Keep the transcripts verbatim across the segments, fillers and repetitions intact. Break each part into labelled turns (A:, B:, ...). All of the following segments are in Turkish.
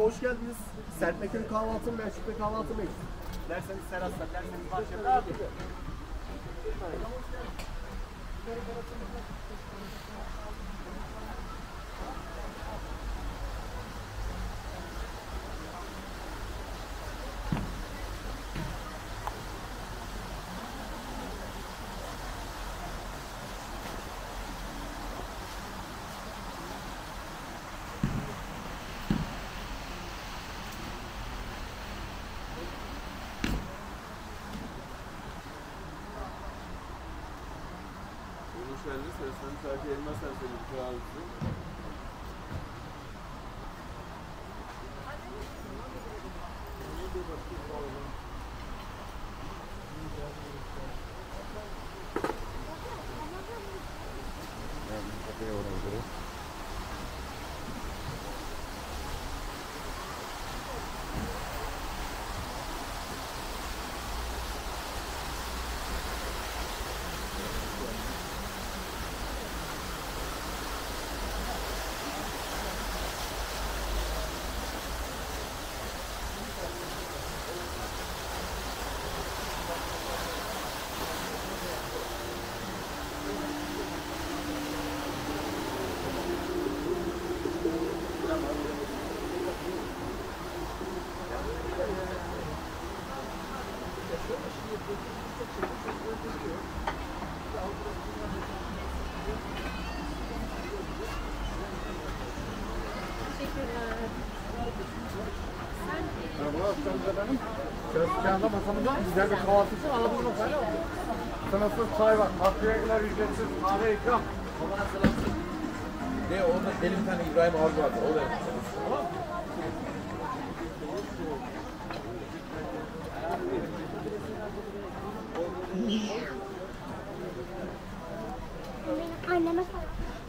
A: hoş geldiniz. Serpmeköy kahvaltı mı, Belçik'te kahvaltı mı? Derseniz Seras'ta, derseniz Bahçe'de abi.
B: Hoş geldiniz. Seras'tan Fatih Elmas Erseli bir kahvaltı.
C: Merhaba, efendim. Şöyle masamızda güzel bir kahvaltı için aradığımız masayla aldık. Sınırsız çay var, kahveler ücretsiz, kahve ikram.
D: Bana selamsın. Ne orada deli bir tane İbrahim abi vardı. O da tamam.
E: Anneme selam.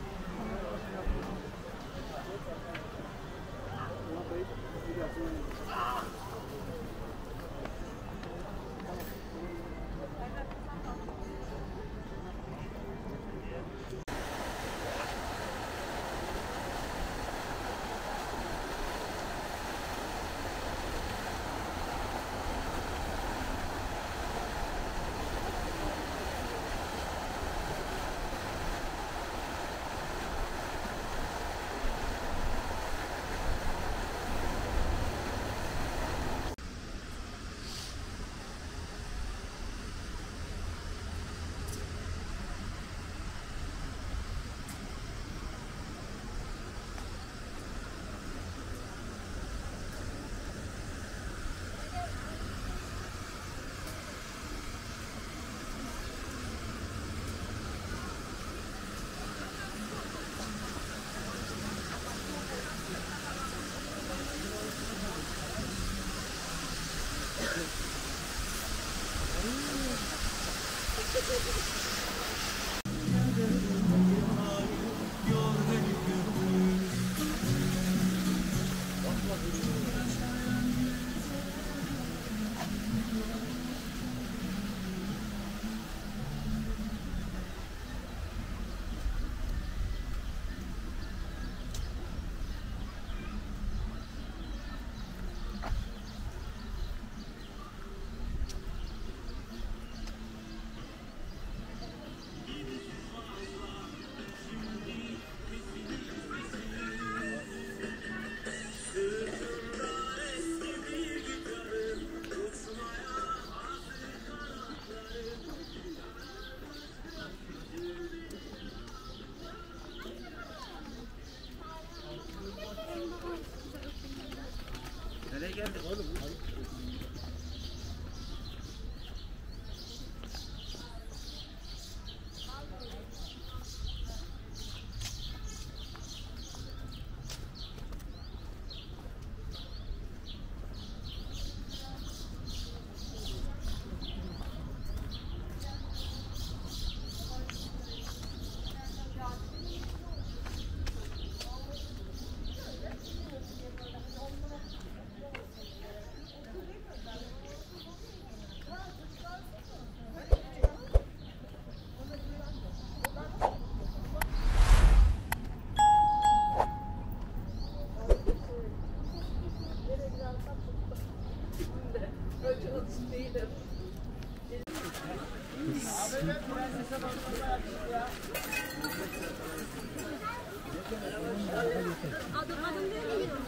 A: Nereye geldik oğlum?
E: Adım adım değil mi?